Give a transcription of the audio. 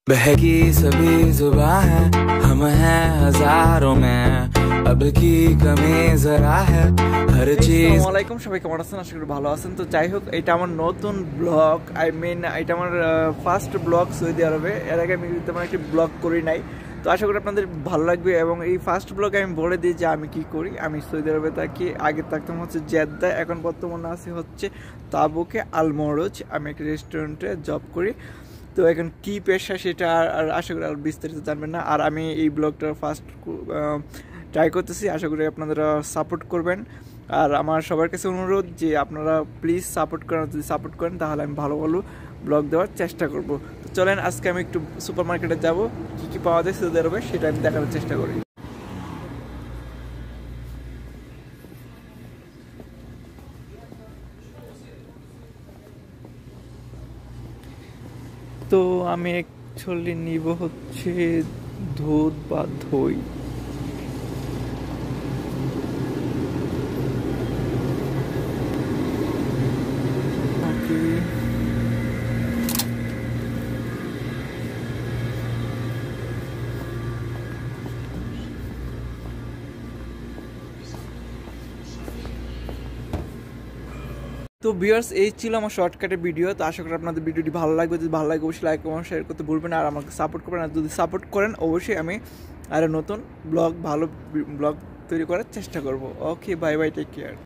बहकी सभी जुबां है हम हैं हजारों में अब की कमी जरा है हर चीज। আসসালামু আলাইকুম, সবাই কেমন আছেন? আশা করি ভালো আছেন। তো যাই হোক, এটা আমার নতুন ব্লগ, এটা আমার ফার্স্ট ব্লগ সৌদি আরবে। এর আগে আমি তেমন একটি ব্লগ করি নাই, তো আশা করি আপনাদের ভালো লাগবে। এবং এই ফার্স্ট ব্লগে আমি বলে দিই যে আমি কি করি। আমি সৌদি আরবে থাকি, আগে থাকতাম হচ্ছে জেদ্দা, এখন বর্তমানে আছি হচ্ছে তাবুকে আল মরজ। আমি একটা রেস্টুরেন্টে জব করি। তো এখন কী পেশা সেটা আর আশা করি আর বিস্তারিত জানবেন না। আর আমি এই ব্লগটা ফার্স্ট ট্রাই করতেছি, আশা করি আপনারা সাপোর্ট করবেন। আর আমার সবার কাছে অনুরোধ যে আপনারা প্লিজ সাপোর্ট করেন, যদি সাপোর্ট করেন তাহলে আমি ভালো ভালো ব্লগ দেওয়ার চেষ্টা করব। তো চলেন আজকে আমি একটু সুপার মার্কেটে যাবো, কী কী পাওয়া যায় সৌদি আরবে সেটা আমি দেখানোর চেষ্টা করি। তো আমি অ্যাকচুয়ালি নিব হচ্ছে দুধ বা দই। ওকে, তো ভিউয়ার্স, এই ছিল আমার শর্টকাটের ভিডিও। তো আশা করি আপনাদের ভিডিওটি ভালো লাগবে। যদি ভালো লাগে অবশ্যই লাইক কমেন্ট শেয়ার করতে ভুলবেন না। আর আমাকে সাপোর্ট করবেন, আর যদি সাপোর্ট করেন অবশ্যই আমি আরও নতুন ভালো ব্লগ তৈরি করার চেষ্টা করব। Okay, bye bye, take care.